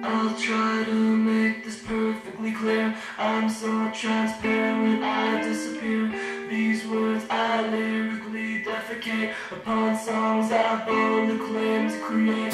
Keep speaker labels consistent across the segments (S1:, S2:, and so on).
S1: I'll try to make this perfectly clear. I'm so transparent, I disappear. These words I lyrically defecate upon songs I boldly claim to create.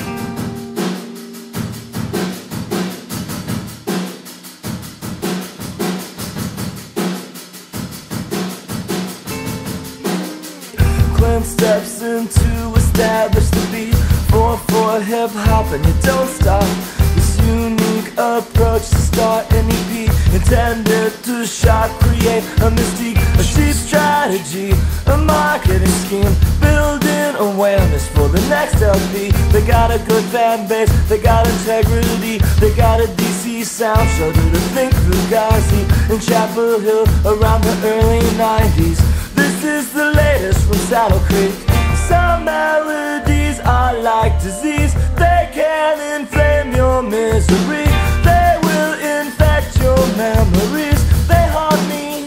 S1: Clint steps in to establish the beat. 4/4 hip-hop and you don't stop. This unique approach to start an EP, intended to shock, create a mystique, a cheap strategy, a marketing scheme, building awareness for the next LP. They got a good fan base, they got integrity, they got a DC sound, shudder to think Fugazi in Chapel Hill around the early 90s. This is the latest from Saddle Creek. Some melodies are like disease, they can inflame your misery, they will infect your memories, they haunt me.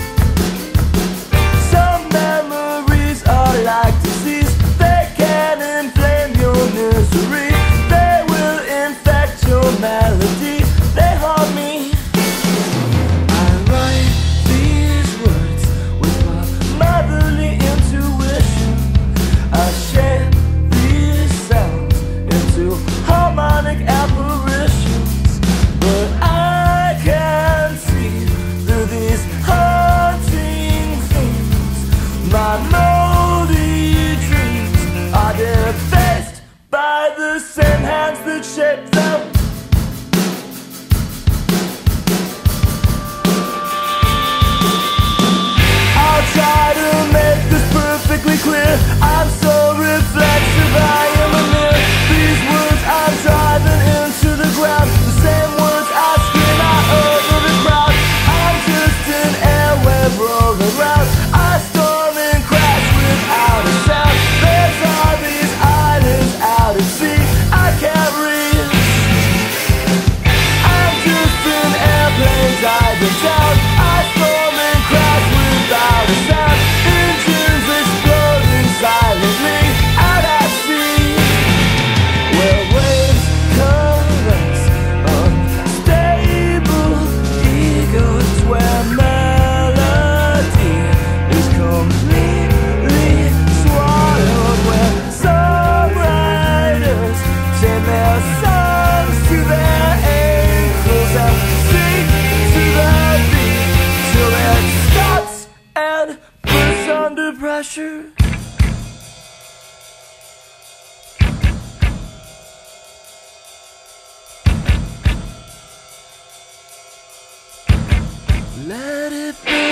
S1: Some memories are like disease, they can inflame your misery, they will infect your melodies, they haunt me. I write these words with my motherly intuition. I shape these sounds into harmonic apparitions, but I can see through these haunting themes. My moldy dreams are defaced by the same hands that shape them. I'll try to make this perfectly clear. I'm so reflexive, I am a mirror. These words I'm driving into the ground, the same words I scream out over the crowd. I'm just an airwave rolling round. I storm and crash without a sound. There's all these islands out at sea I can't reach. I'm just an airplane diving down. I storm and crash without a sound. Engines exploding silently out at sea, where waves caress unstable egos, where melody is completely swallowed, where songwriters chain their songs to their ankles and sing to the beat till it stops and bursts under pressure. Let it be.